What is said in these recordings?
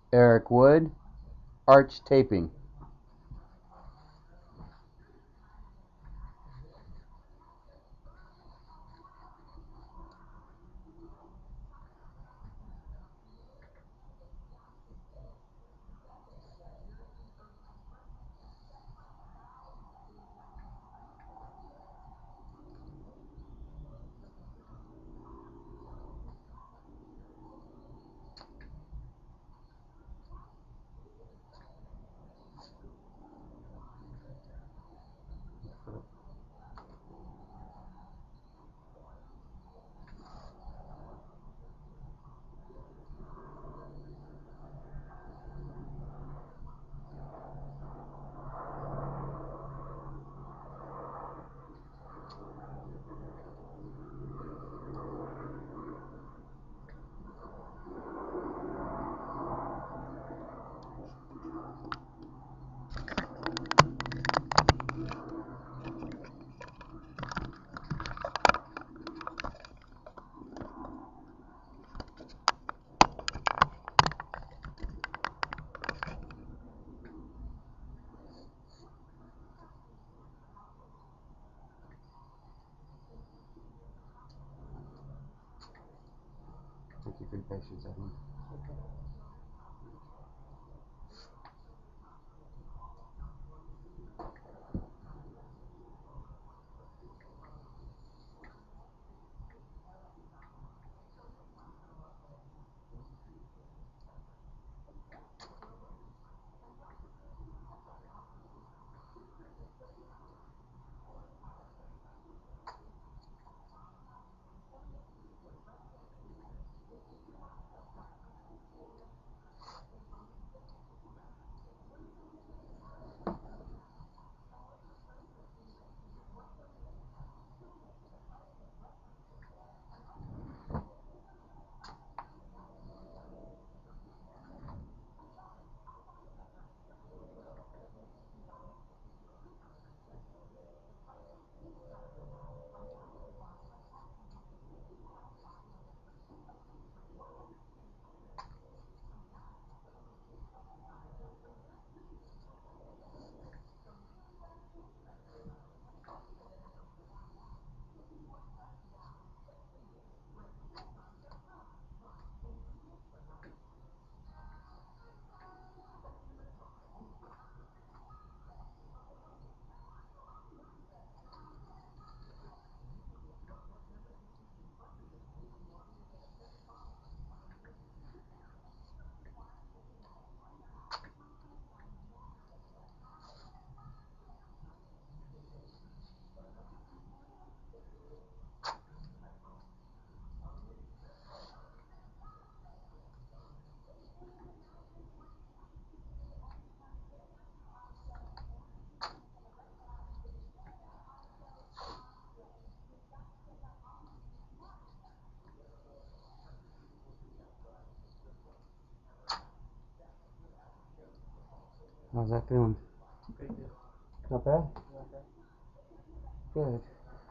Eric Wood, Arch Taping. Thank you for your patience, Edwin. How's that feeling? Pretty good. Not bad? Not bad. Good.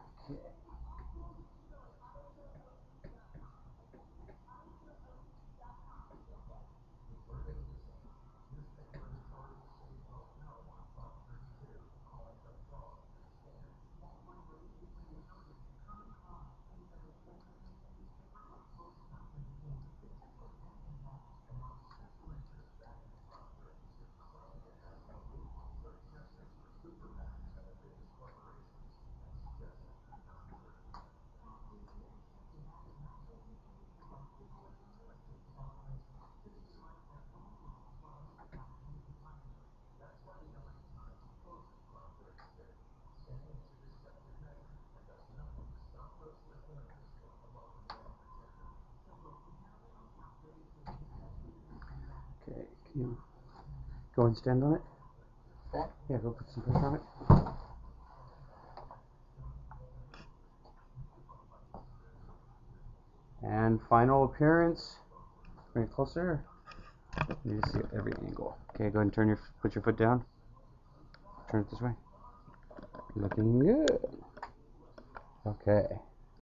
Okay, can you go and stand on it? That? Yeah, go put some pressure on it. And final appearance. Bring it closer. You need to see every angle. Okay, go ahead and put your foot down. Turn it this way. Looking good. Okay.